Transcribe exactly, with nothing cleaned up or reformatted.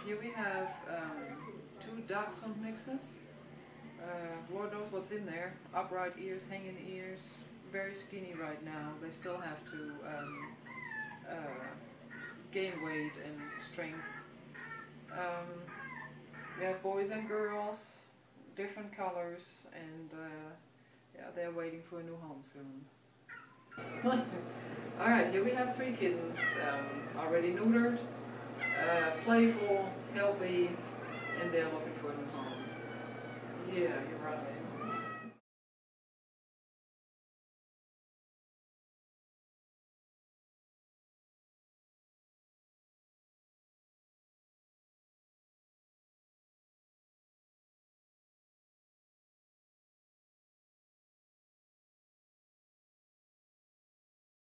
here we have um, two dachshund mixes. Uh, Lord knows what's in there. Upright ears, hanging ears, very skinny right now. They still have to um, uh, gain weight and strength. Um, we have boys and girls, different colors, and uh, yeah, they're waiting for a new home soon. Alright, here we have three kittens, um, already neutered, uh, playful, healthy, and they're looking for a new home. Yeah, you're right.